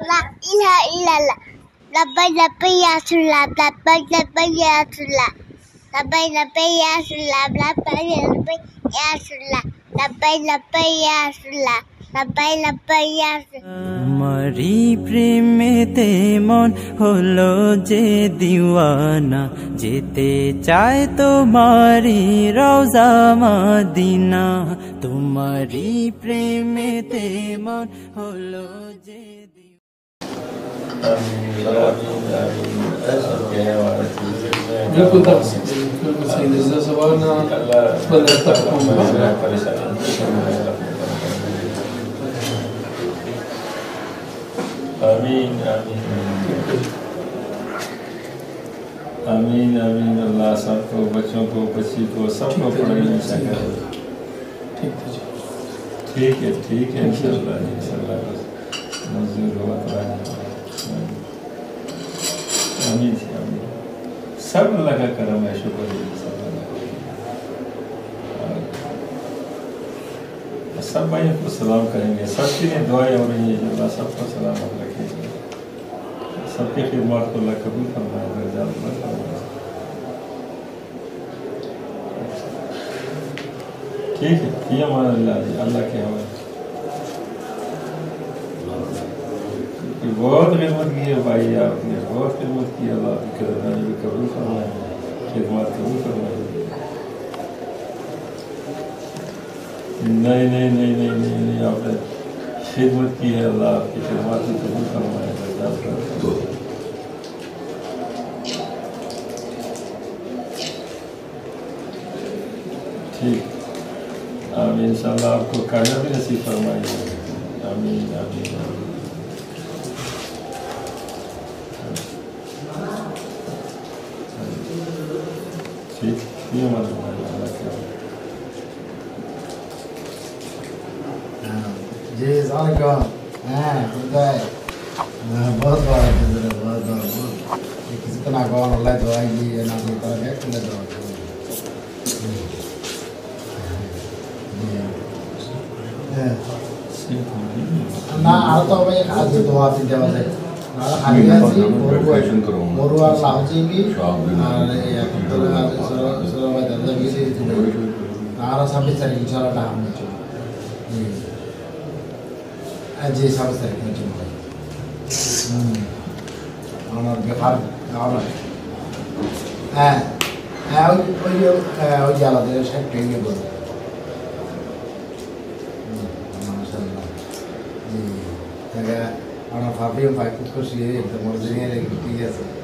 La ilaha illallah. Labbaik labbaik ya Rasulullah. Labbaik labbaik ya Rasulullah. Labbaik labbaik ya Rasulullah. Labbaik labbaik ya Rasulullah. Labbaik labbaik ya Rasulullah. Labbaik labbaik ya Rasulullah. तुम्हारी प्रेमेते मन hello जे दीवाना जेते चाहे तुम्हारी रोजा Medina तुम्हारी प्रेमेते मन hello जे बिल्कुल सही जैसा सवाल ना आमीन आमीन आमीन आमीन। अल्लाह सबको बच्चों को बच्ची को सबको पढ़ाने सके। ठीक है इंशाअल्लाह इंशाअल्लाह मंजूर हुआ पढ़ाने। आमीन आमीन। सब अल्लाह का करम है, शुक्र है सब अल्लाह का। सब भाइयों को सलाम करेंगे, सबके लिए दुआएं हो रही है, अल्लाह सबको सलामत रखेगा, सबकी खिदमत को अल्लाह कबूल फरमाएगा। ठीक है, ये मान अल्लाह के हवाले। बहुत खिदमत की है भाई, आपने बहुत खिदमत की, अल्लाह की कदरदानी भी कबूल फरमाए, खिदमत कबूल फरमाए। नहीं आपने खिदमत की है, अल्लाह आपकी खिदमत भी कबूल फरमाएगा। ठीक, आमीन। इंशाअल्लाह आपको कामयाबी भी नसीब फरमाएगा। आमीन आमीन आमीन। ठीक, ये मालूम है अल्लाह के। जी सलाम। हाँ बहुत बड़ा बहुत किसी को ना कौन अल्लाह दुआ की ना कोई तरह है खुले दुआ ना आ तो भाई आज दुआ थी जब से ना खाली ऐसी मोरू और लाउची भी अरे या तो सर में दर्द भी से ना सब सर इंशाल्लाह टाइम में जी सब सर में और बेकार और वो जाला दे शेक टेंगे बोल माशाल्लाह जी अगर और फाफी में फाइट कुछ ये तो मर्जियां लेके ठीक है सर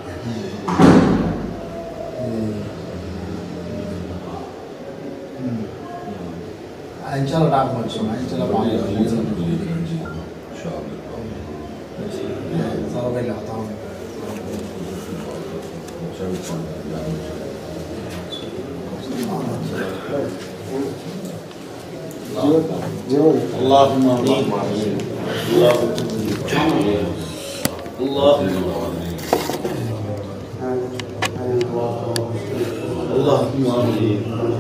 इंशाल्लाह आप मत सुना इंशाल्लाह पानी सारा पहले आता हूँ اللهم آمين اللهم آمين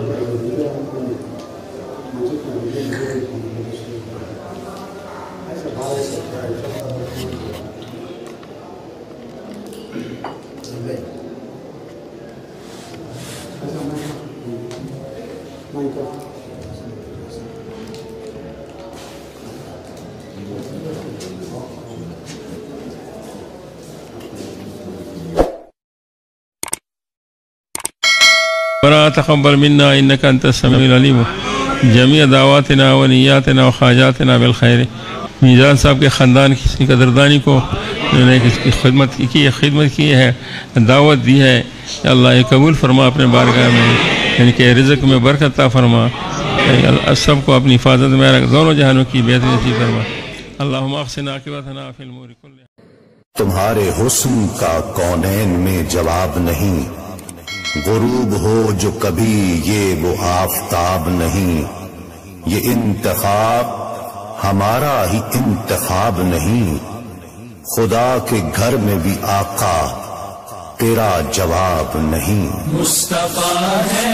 रब्बना तक़ब्बल मिन्ना इन्नका अंतस समीउल अलीम जमीअ दावातिना व निय्यातिना व खाजातिना बिल खैर। मीज़ान साहब के ख़ानदान की कदरदानी को उन्होंने इसकी खिदमत की है, दावत दी है। अल्लाह ये कबूल फरमा अपने बारगाह में, इनके रिज़्क़ में बरकत अता फरमा, सबको अपनी हिफाजत में रख, दोनों जहानों की बेहतरी नसीब फरमा। अल्लाहुम्मा अहसिन आक़िबतना फ़िल उमूरि कुल्लिहा। तुम्हारे हुस्न का कौनैन में जवाब नहीं, गुरूब हो जो कभी ये वो आफताब नहीं। ये इंतखाब हमारा ही इंतखाब नहीं, खुदा के घर में भी आका तेरा जवाब नहीं। मुस्तफा है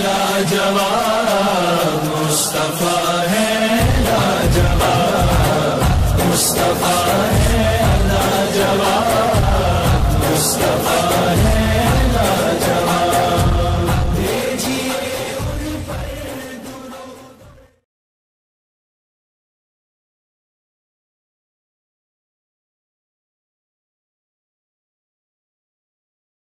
लाजवाब, मुस्तफा है लाजवाब, मुस्तफा है मुस्तफा